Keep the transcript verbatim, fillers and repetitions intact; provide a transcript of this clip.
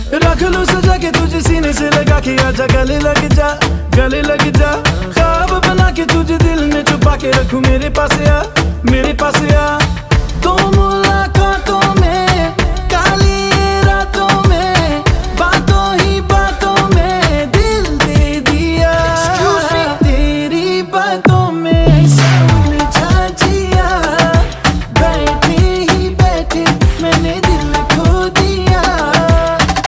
रख लूं सजा के तुझे सीने से लगा के, आजा गले लग जा, गले लग जा। ख्वाब बना के तुझे दिल में छुपा के रखूं, मेरे पास आ, मेरे पास आ। तुम